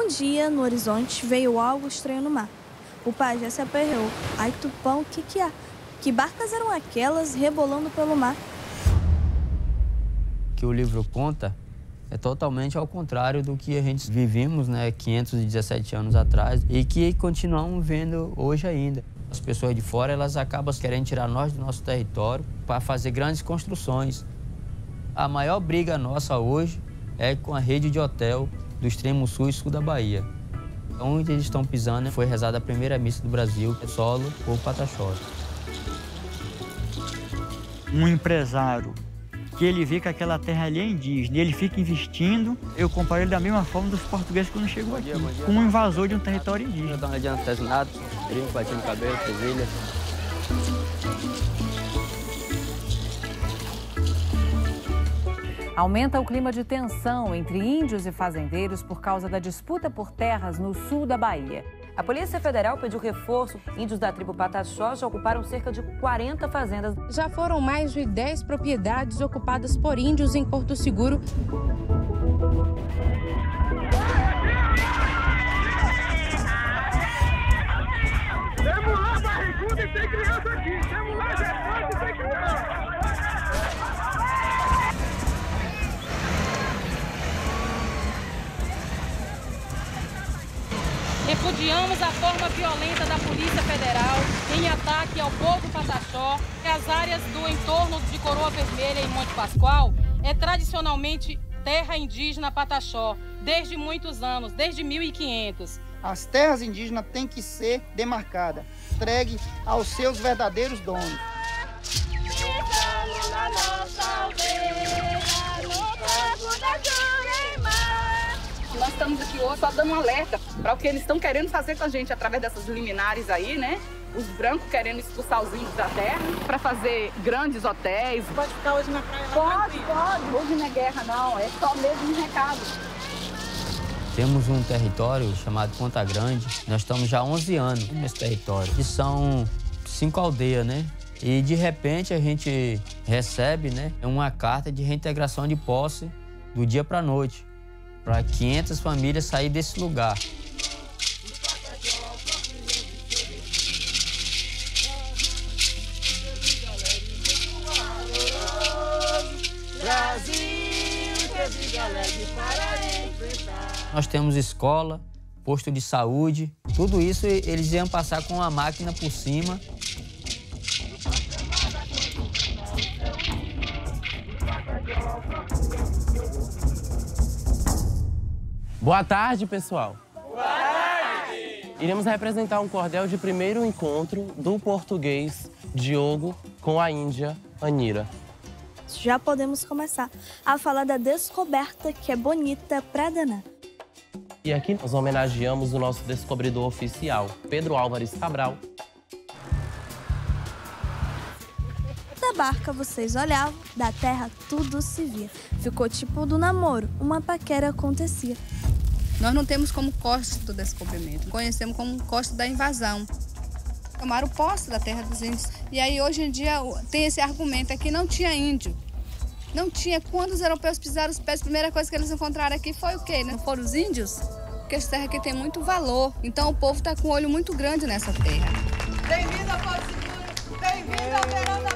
Um dia, no horizonte, veio algo estranho no mar. O pajé se aperreou. Ai, Tupã, o que há? Que barcas eram aquelas rebolando pelo mar? O que o livro conta é totalmente ao contrário do que a gente vivimos, né, 517 anos atrás e que continuamos vendo hoje ainda. As pessoas de fora, elas acabam querendo tirar nós do nosso território para fazer grandes construções. A maior briga nossa hoje é com a rede de hotel do extremo sul e sul da Bahia. Onde eles estão pisando foi rezada a primeira missa do Brasil, solo por Pataxó. Um empresário que ele vê que aquela terra ali é indígena e ele fica investindo, eu comparo ele da mesma forma dos portugueses quando chegou aqui, como um invasor de um território indígena. Dá uma olhada no artesanato, brinco, batendo cabelo, presilha. Aumenta o clima de tensão entre índios e fazendeiros por causa da disputa por terras no sul da Bahia. A Polícia Federal pediu reforço. Índios da tribo Pataxó já ocuparam cerca de 40 fazendas. Já foram mais de 10 propriedades ocupadas por índios em Porto Seguro. Temos lá barrigudo e tem criança aqui. Temos lá gestante e tem criança. Repudiamos a forma violenta da Polícia Federal em ataque ao povo Pataxó. As áreas do entorno de Coroa Vermelha e Monte Pascoal é tradicionalmente terra indígena Pataxó, desde muitos anos, desde 1500. As terras indígenas têm que ser demarcadas, entregue aos seus verdadeiros donos. Nós estamos aqui hoje só dando um alerta para o que eles estão querendo fazer com a gente através dessas liminares aí, né? Os brancos querendo expulsar os índios da terra para fazer grandes hotéis. Pode ficar hoje na praia? Pode. Hoje não é guerra, não. É só mesmo um recado. Temos um território chamado Ponta Grande. Nós estamos já há 11 anos nesse território. E são 5 aldeias, né? E, de repente, a gente recebe, né, uma carta de reintegração de posse do dia para a noite, para 500 famílias sair desse lugar. Nós temos escola, posto de saúde, tudo isso eles iam passar com uma máquina por cima. Boa tarde, pessoal. Boa tarde! Iremos representar um cordel de primeiro encontro do português Diogo com a índia Anira. Já podemos começar a falar da descoberta que é bonita pra danar. E aqui nós homenageamos o nosso descobridor oficial, Pedro Álvares Cabral. Da barca vocês olhavam, da terra tudo se via. Ficou tipo do namoro, uma paquera acontecia. Nós não temos como costa do descobrimento, conhecemos como costa da invasão. Tomaram posse da terra dos índios. E aí, hoje em dia, tem esse argumento aqui, não tinha índio. Não tinha. Quando os europeus pisaram os pés, a primeira coisa que eles encontraram aqui foi o quê? Não foram os índios? Porque essa terra aqui tem muito valor. Então, o povo está com um olho muito grande nessa terra. Bem-vindo a Porto Seguro! Bem-vindo ao verão da